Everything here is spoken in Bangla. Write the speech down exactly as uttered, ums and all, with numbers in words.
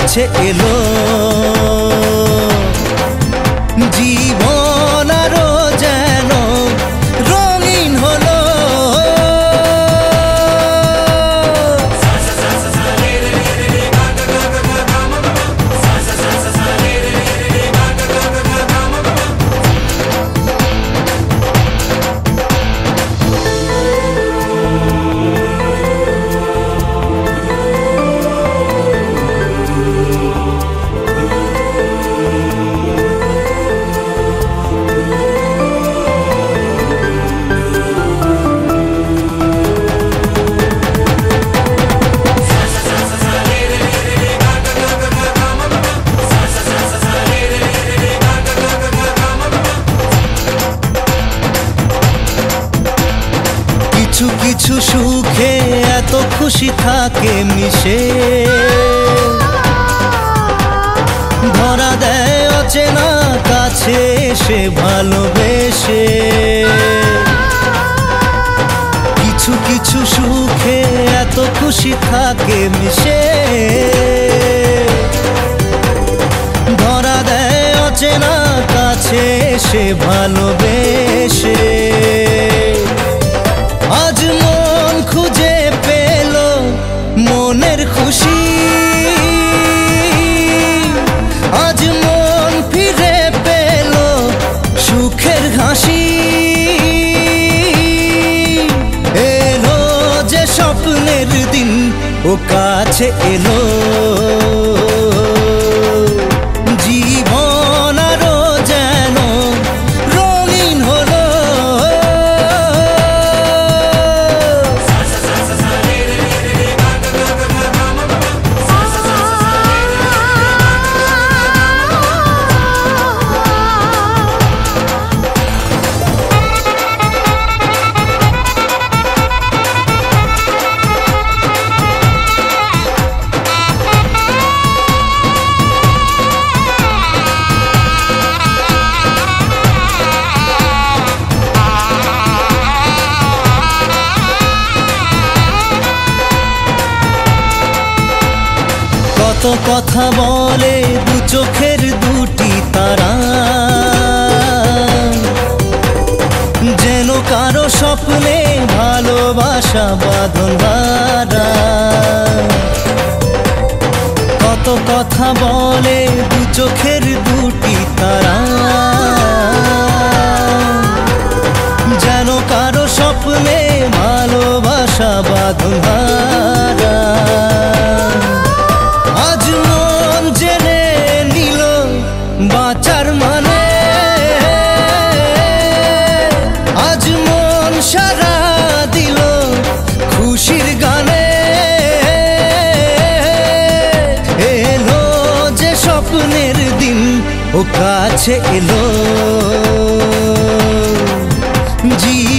কাছে এলো জীবন আরো যেন রঙিন হলো। কিছু কিছু সুখে এত খুশি থাকে মিশে, ধরা দেয় অচেনা কাছে সে ভালোবেসে। কিছু কিছু সুখে এত খুশি থাকে মিশে, ধরা দেয় অচেনা কাছে সে ভালোবেসে। আজ মন খুঁজে পেল মনের খুশি, আজ মন ফিরে পেল সুখের হাসি। এলো যে স্বপ্নের দিন ও কাছে এলো, জীবন আরো যেন রঙিন হলো। কত কথা বলে দু চোখের দুটি তারা, যেন কারো স্বপ্নে ভালোবাসা বাঁধন হারা। কত কথা বলে দু চোখের দুটি তারা, যেন কারো স্বপ্নে ভালোবাসা বাঁধন হারা। আজ মন জেনে নিল বাঁচার মানে, আজ মন সারা দিল খুশির গানে। এলো যে স্বপ্নের দিন ও কাছে এলো, জি